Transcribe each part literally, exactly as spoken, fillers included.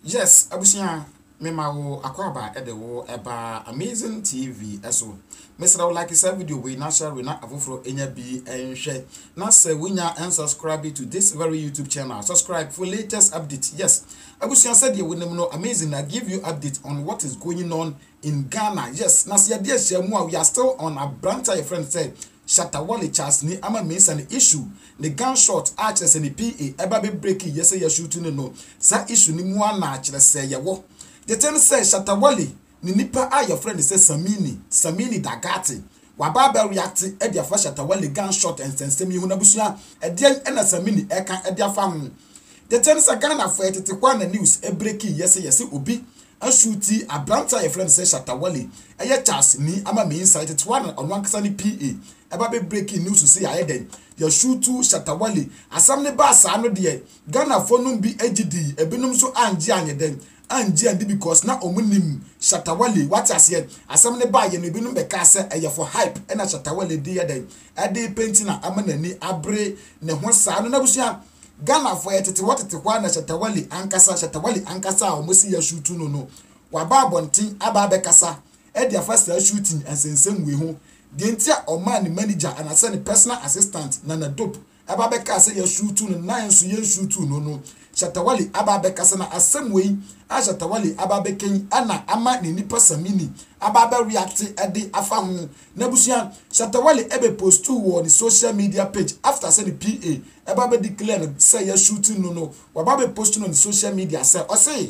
Yes, abusia mema wo akwaba ede wo eba amazing T V eso. Mesra wo like this video we na share we na afoforo enya bi enhwe. Na se wunya and subscribe to this very YouTube channel. Subscribe for latest update. Yes. Abusia said you will know amazing. I give you update on what is going on in Ghana. Yes. Na se dia share we are still on a branch your friend said Shatta Wale Charles ni ama means an issue the gunshot archers and the P A eba be breaking yes say you shooting no sa issue ni mu na kire say ye wo the ten say Shatta Wale ni nipa a your friend say Samini Samini Dagati wa ba ba react e dia fa Shatta Wale gunshot and sensem yi hu na busua e dia e na Samini e kan e dia fa hu the ten say Ghana for tete kwa na news e breaking yes yes obi a shooty a branta your friend say Shatta Wale e Charles ni ama me inside it one on one kasa ni P A eba be breaking news to say aheden your shoot to Shatta Wale asam ne ba sa no de Ghana fo no bi agidi ebinom so anje anyeden anje andi because na omunim Shatta Wale what ase asam ne ba ye no ebinom be ka se eye for hype e na Shatta Wale de yeden e de painting na amanani abre ne ho sa no na busia Ghana fo yetete wotete kwa na Shatta Wale ankasa Shatta Wale ankasa o mosi ya shoot no no wa ba bontin aba be kasa e de first shooting ensensem we ho the entire Oman manager and I send a personal assistant Nana Dope Ababeka say you shoot to nine so you shoot to no no Shatta Wale Ababeka sana asem way a Shatta Wale Ababeka ana ama ni nipa Samini Ababe react e de afa ho na busia Shatta Wale ebe post to on the social media page after say the P A Ababe declare say you shooting no no Wababe posting on the social media say or say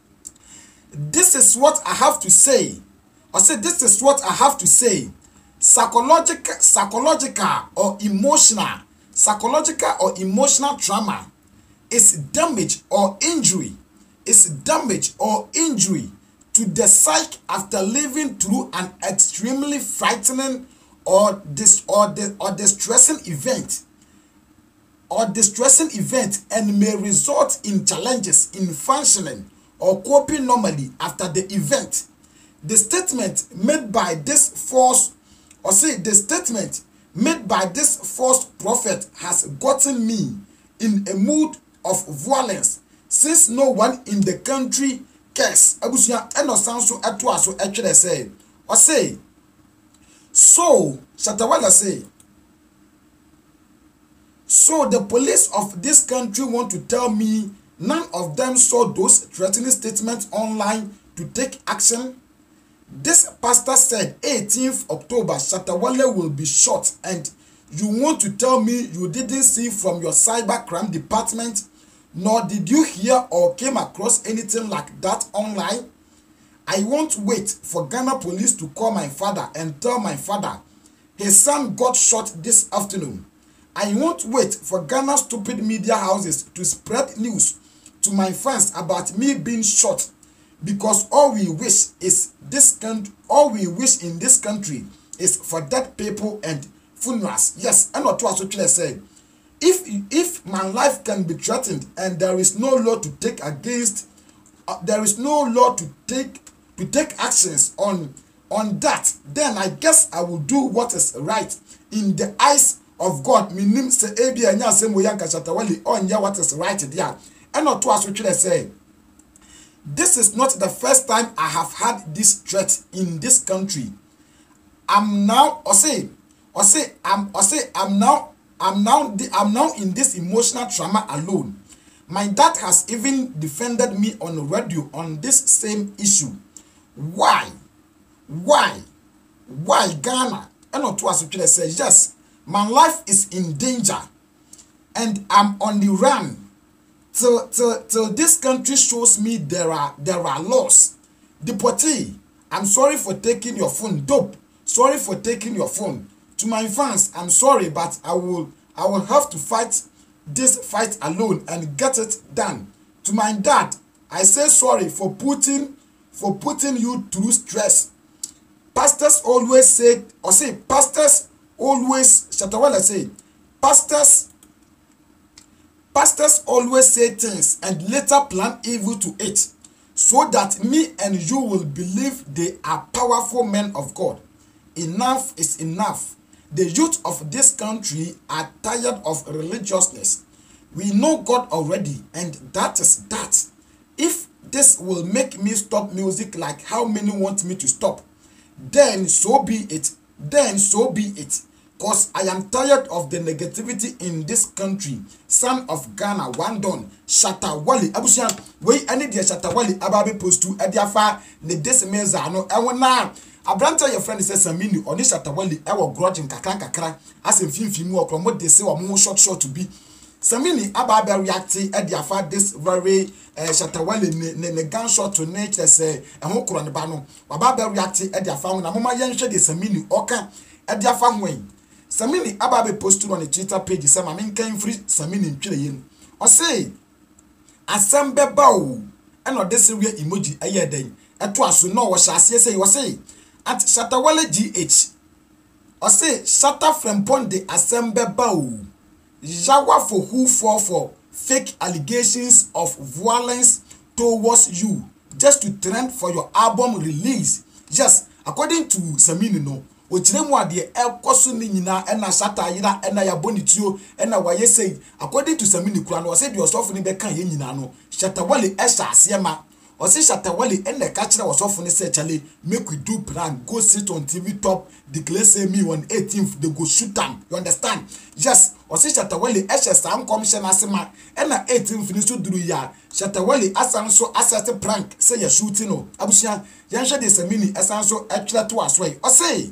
this is what I have to say or say this is what I have to say psychological psychological or emotional psychological or emotional trauma is damage or injury is damage or injury to the psyche after living through an extremely frightening or dis or the or distressing event or distressing event and may result in challenges in functioning or coping normally after the event. The statement made by this force or say the statement made by this false prophet has gotten me in a mood of violence since no one in the country cares. Abusia eno sanso eto aso etwere say or say so Shatta Wale say so the police of this country want to tell me none of them saw those threatening statements online to take action. This pastor said eighteenth October Shatta Wale will be shot and you want to tell me you didn't see from your cybercrime department nor did you hear or came across anything like that online? I won't wait for Ghana police to call my father and tell my father his son got shot this afternoon. I won't wait for Ghana stupid media houses to spread news to my fans about me being shot. Because all we wish is this country, all we wish in this country is for dead people and funerals. Yes, and what was what said. If if my life can be threatened and there is no law to take against, uh, there is no law to take to take actions on on that, then I guess I will do what is right in the eyes of God. Minim se ebi anya semo yanka Shatta Wale onya what is right there. And what was what said. This is not the first time I have had this threat in this country. I'm now, or say, or say, I'm, or say, I'm now, I'm now, I'm now in this emotional trauma alone. My dad has even defended me on radio on this same issue. Why? Why? Why Ghana? And not was what says, yes, my life is in danger, and I'm on the run. Till, till, till this country shows me there are there are laws. Deportee, I'm sorry for taking your phone. Dope, sorry for taking your phone. To my fans, I'm sorry, but I will I will have to fight this fight alone and get it done. To my dad, I say sorry for putting for putting you through stress. Pastors always say or say pastors always Shatta Wale say pastors. Pastors always say things and later plan evil to it, so that me and you will believe they are powerful men of God. Enough is enough. The youth of this country are tired of religiousness. We know God already, and that is that. If this will make me stop music like how many want me to stop. Then so be it. Then so be it. Cause I am tired of the negativity in this country. Son of Ghana, one done. Shatta Wale. Abusia, we any dear Shatta Wale ababe post to ediafa ne desemeza no ewo na. Abranta your friend says Samini oni Shatta Wale ewo grudge kakran kakra. As in film film wo kromo de se wo mo short short to be. Samini ababe react ediafa this very uh, Shatta Wale ne ne, ne gunshot to nature say ehon kro ne ba no. Ababe react ediafa na mama yenhwe de Samini oka ediafa hwen. Samini ababe posted on the Twitter page say ma men kan free Samini ntwere yen. O say asembe bawo and o this real emoji aye den. Eto aso no wo hyase say wo say at Shatta Wale G H. O say Shatta from Ponde asembe bawo. Jawa for who fall for fake allegations of violence towards you just to trend for your album release. Yes, according to Samini no ochiremu ade ekoso ni nyina ena Shatta yira ena ya bonituo ena waye say according to Samini kura no say the osofu ni be kan ye nyina no Shatta Wale e hyase ma o say Shatta Wale ena ka kire osofu ni say chale make we do plan go sit on T V top declare say me on eighteenth they go shoot am, you understand? Yes, o say Shatta Wale e hyase sam commission asema ena eighteenth finish so duru ya Shatta Wale asan so assess prank say ya shooting no abusia yanhwe de Samini asan so e twere to asoi o say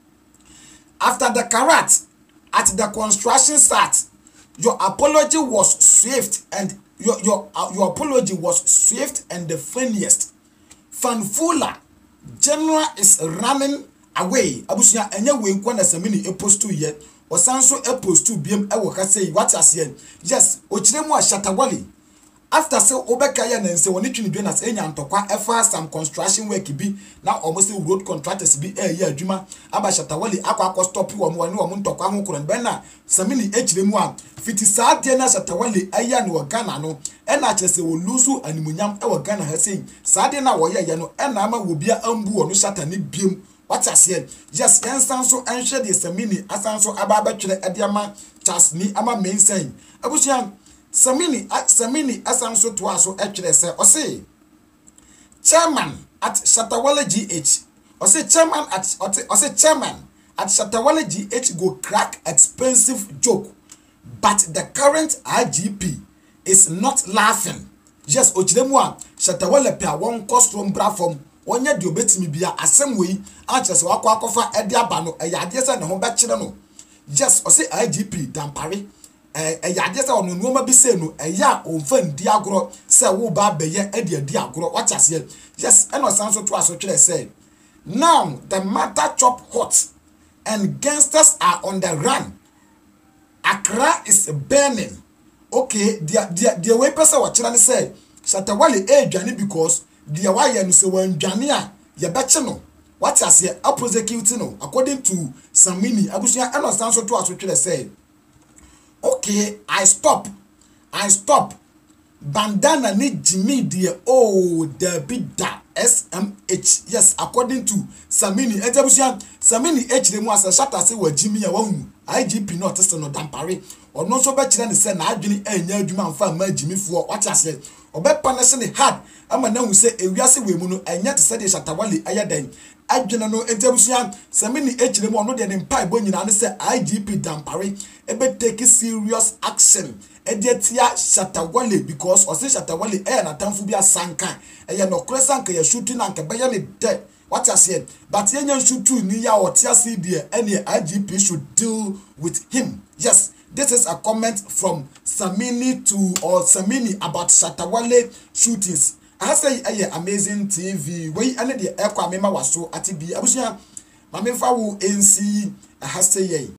after the karat at the construction site, your apology was swift and your your uh, your apology was swift and the funniest. Fanfula general is running away. Abusia enye we nkwa na Samini e post to yet or sanso e post to biem e woka say what as yen. Yes, ochiremu a Shatta Wale after say obeka ya na nse woni twini dwe na enya ntokwa efa some construction work bi na almost road contractors bi eh ya adwuma aba Shatta Wale akwa akwa stop wo mo ne wo ntokwa ho kro ben na Samini echiremu a fiti saa de na Shatta Wale aya ne wo Ghana no e na chese wo luzu animunyam e wo Ghana ha sei saa de na wo ye ye no e na ama wo bia ambu wo no Shatta ne biem what as here. Yes, ensan so enhwe de Samini asan so aba ba twere ediama chas ni ama men say abusia Samini Samini asan so to aso etwere say o say chairman at Shatta Wale G H o say chairman at o say chairman at Shatta Wale G H go crack expensive joke but the current I G P is not laughing. Yes, ochiremu a Shatta Wale pe a won cost from bra onye de obetimi bia asem wei achese wakwa akofa ede aba no eyade se ne ho be kire no. Yes, o say I G P dampare eh eyade se onu nuoma bi se no eya onfa ndi agoro se wo ba beye ede adi agoro wachase. Yes, eno sanso to aso kire say now the matter chop hot and gangsters are on the run. Accra is burning. Okay, dia dia dia we person wa kire ne say Shatta Wale e dwane because dia why no se wan dwane a ye beche no what as ye prosecute no according to Samini abusia eno sanso to aso twere say okay I stop I stop bandana ni Jimmy dia oh the bidda S M H. Yes, according to Samini ejabusia Samini H de mu asa Shatta se wa Jimmy a wahu I G P not se no dampare ono so be kire ne se na adwene anya adwuma mfa ma Jimmy fuo what as ye obepa na se ne hard ama na hu se ewiase we mu no enya te se de Shatta Wale ayadan adwene no ejabusia Samini H de mu ono de ne mpa bo nyina ne se I G P dampare ebe take serious action edetia Shatta Wale because o se Shatta Wale e na tamfu bi asanka e no kresanka ya shooting anka be ya ne de what I said but yenya shootu ni ya otia C D any I G P should deal with him. Yes, this is a comment from Samini to or Samini about Shatta Wale shootings. I say eh amazing T V we ane de ekwa mema waso ati bi abusia ma memfa wo N C I say